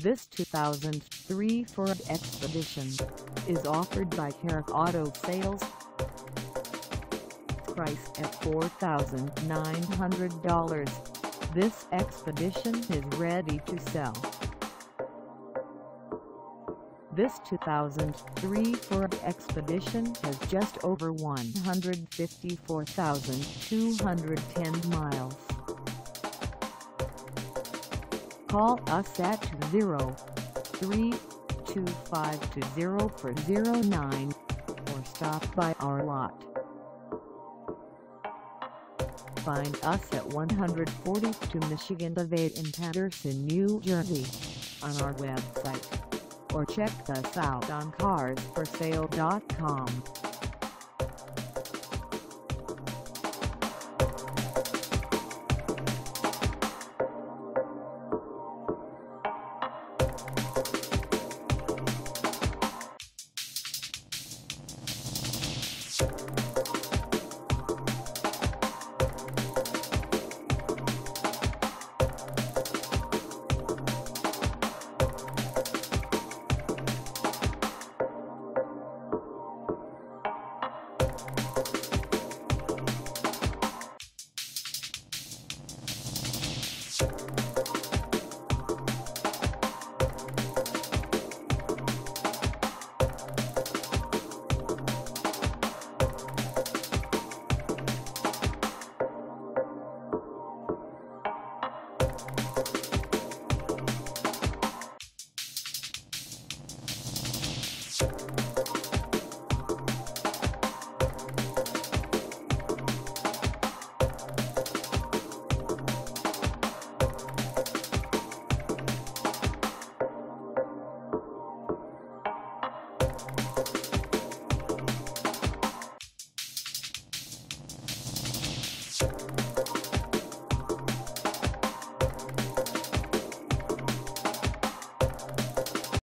This 2003 Ford Expedition is offered by HARREK Auto Sales. Priced at $4,900, this Expedition is ready to sell. This 2003 Ford Expedition has just over 154,210 miles. Call us at 203-252-0409 or stop by our lot. Find us at 142 Michigan Ave in Paterson, New Jersey, on our website, or check us out on carsforsale.com.